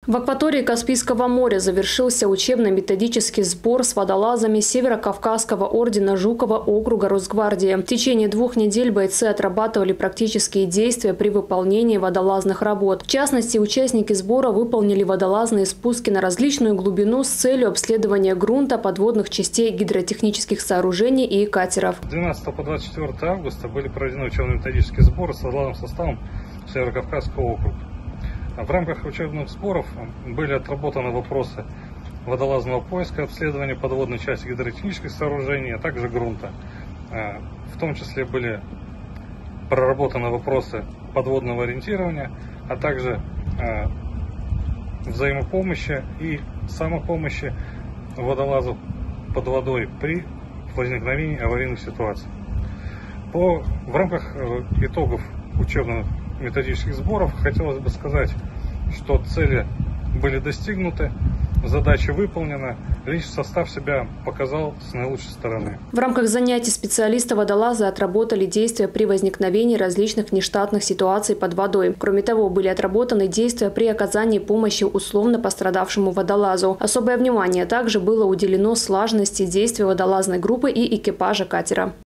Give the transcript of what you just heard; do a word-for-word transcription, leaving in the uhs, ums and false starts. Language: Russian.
В акватории Каспийского моря завершился учебно-методический сбор с водолазами Северо-Кавказского ордена Жукова округа Росгвардии. В течение двух недель бойцы отрабатывали практические действия при выполнении водолазных работ. В частности, участники сбора выполнили водолазные спуски на различную глубину с целью обследования грунта, подводных частей гидротехнических сооружений и катеров. С двенадцатого по двадцать четвёртое августа были проведены учебно-методические сборы с водолазным составом Северо-Кавказского округа. В рамках учебных сборов были отработаны вопросы водолазного поиска, обследования подводной части гидротехнических сооружений, а также грунта. В том числе были проработаны вопросы подводного ориентирования, а также взаимопомощи и самопомощи водолазов под водой при возникновении аварийных ситуаций. По, в рамках итогов учебных методических сборов хотелось бы сказать, что цели были достигнуты, задача выполнена, личный состав себя показал с наилучшей стороны. В рамках занятий специалисты-водолазы отработали действия при возникновении различных внештатных ситуаций под водой. Кроме того, были отработаны действия при оказании помощи условно пострадавшему водолазу. Особое внимание также было уделено слаженности действий водолазной группы и экипажа катера.